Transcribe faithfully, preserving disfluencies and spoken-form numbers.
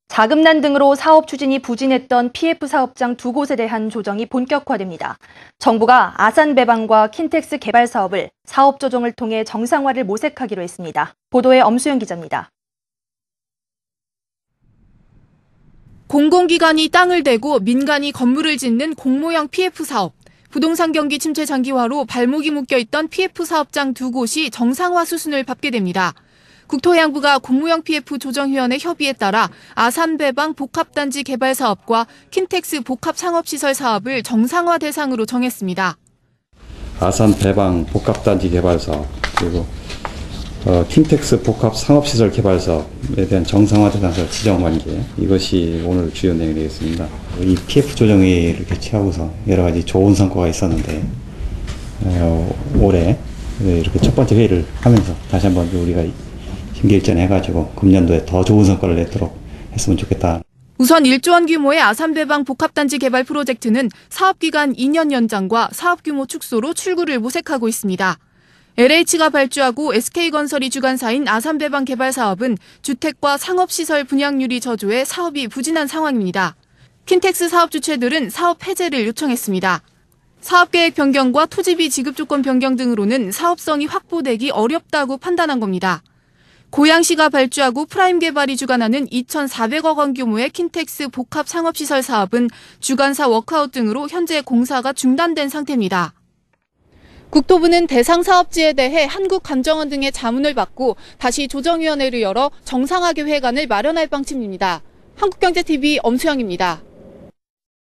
자금난 등으로 사업 추진이 부진했던 피에프 사업장 두 곳에 대한 조정이 본격화됩니다. 정부가 아산배방과 킨텍스 개발 사업을 사업 조정을 통해 정상화를 모색하기로 했습니다. 보도에 엄수영 기자입니다. 공공기관이 땅을 대고 민간이 건물을 짓는 공모형 피에프 사업. 부동산 경기 침체 장기화로 발목이 묶여있던 피에프 사업장 두 곳이 정상화 수순을 밟게 됩니다. 국토해양부가 공모형 피에프 조정위원회 협의에 따라 아산배방 복합단지 개발 사업과 킨텍스 복합상업시설 사업을 정상화 대상으로 정했습니다. 아산배방 복합단지 개발 사업 그리고 어, 킨텍스 복합상업시설 개발 사업에 대한 정상화 대상을 지정한 게 이것이 오늘 주요 내용이 되겠습니다. 이 피에프 조정회의를 개최하고서 여러 가지 좋은 성과가 있었는데 어, 올해 이렇게 첫 번째 회의를 하면서 다시 한번 우리가 심기일전해가지고 금년도에 더 좋은 성과를 내도록 했으면 좋겠다. 우선 일조 원 규모의 아산배방 복합단지 개발 프로젝트는 사업기간 이 년 연장과 사업규모 축소로 출구를 모색하고 있습니다. 엘에이치가 발주하고 에스케이건설이 주관사인 아산배방 개발 사업은 주택과 상업시설 분양률이 저조해 사업이 부진한 상황입니다. 킨텍스 사업 주체들은 사업 해제를 요청했습니다. 사업계획 변경과 토지비 지급 조건 변경 등으로는 사업성이 확보되기 어렵다고 판단한 겁니다. 고양시가 발주하고 프라임 개발이 주관하는 이천사백억 원 규모의 킨텍스 복합 상업시설 사업은 주관사 워크아웃 등으로 현재 공사가 중단된 상태입니다. 국토부는 대상 사업지에 대해 한국감정원 등의 자문을 받고 다시 조정위원회를 열어 정상화 계획안을 마련할 방침입니다. 한국경제티비 엄수영입니다.